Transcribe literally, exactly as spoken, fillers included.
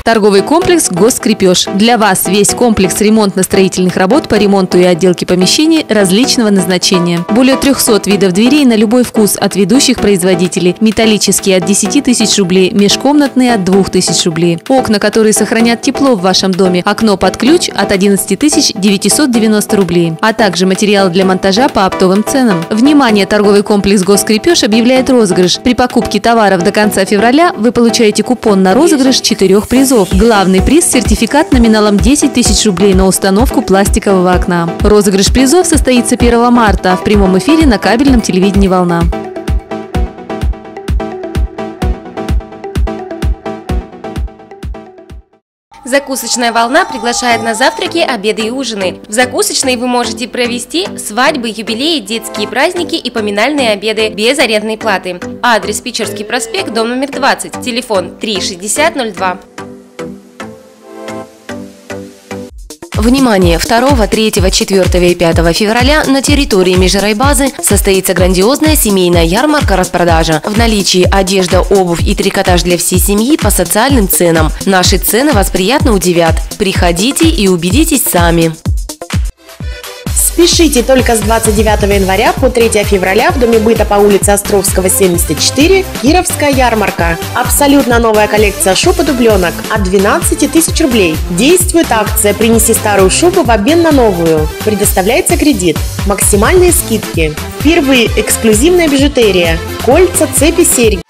Торговый комплекс «Госкрепеж». Для вас весь комплекс ремонтно-строительных работ по ремонту и отделке помещений различного назначения. Более трёхсот видов дверей на любой вкус от ведущих производителей. Металлические от десяти тысяч рублей, межкомнатные от двух тысяч рублей. Окна, которые сохранят тепло в вашем доме. Окно под ключ от одиннадцати тысяч девятисот девяноста рублей. А также материалы для монтажа по оптовым ценам. Внимание! Торговый комплекс «Госкрепеж» объявляет розыгрыш. При покупке товаров до конца февраля вы получаете купон на розыгрыш четырех призов. Главный приз – сертификат номиналом десять тысяч рублей на установку пластикового окна. Розыгрыш призов состоится первого марта в прямом эфире на кабельном телевидении «Волна». Закусочная «Волна» приглашает на завтраки, обеды и ужины. В закусочной вы можете провести свадьбы, юбилеи, детские праздники и поминальные обеды без арендной платы. Адрес: Печерский проспект, дом номер двадцать, телефон три шестьдесят ноль два. Внимание! второго, третьего, четвёртого и пятого февраля на территории межрайбазы состоится грандиозная семейная ярмарка-распродажа. В наличии одежда, обувь и трикотаж для всей семьи по социальным ценам. Наши цены вас приятно удивят. Приходите и убедитесь сами. Спешите, только с двадцать девятого января по третьего февраля в Доме быта по улице Островского, семьдесят четыре, Кировская ярмарка. Абсолютно новая коллекция шуб и дубленок от двенадцати тысяч рублей. Действует акция «Принеси старую шубу в обмен на новую». Предоставляется кредит. Максимальные скидки. Впервые эксклюзивная бижутерия. Кольца, цепи, серьги.